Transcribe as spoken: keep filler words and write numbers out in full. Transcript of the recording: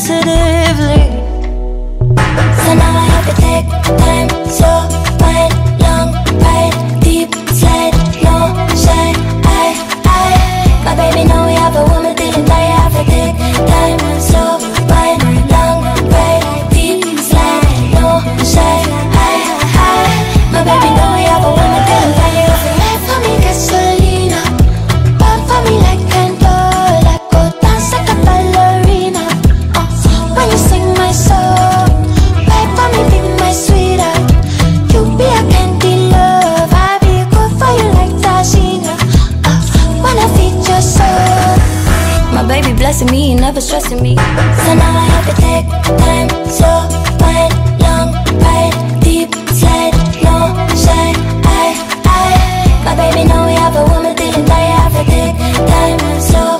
sensitively. So now I have to take time, slow wine, long ride, deep slide, no shine. I, I, my baby know we have a woman didn't I have to take time, slow wine, long ride, deep slide, no shine. I, I, my baby know we have a woman didn't I have to light for me gasolina, burn for me like candle, I go dance like a ballerina. Uh, when you sing my song, right for me, baby, my sweetheart. You be a candy love, I be good for you like Tashina. Uh, wanna feed your soul. My baby blessing me, never stressing me. So now I have to take time, slow wine, long ride, deep slide, no shine. I, I, my baby know we have a woman didn't I have to take time, slow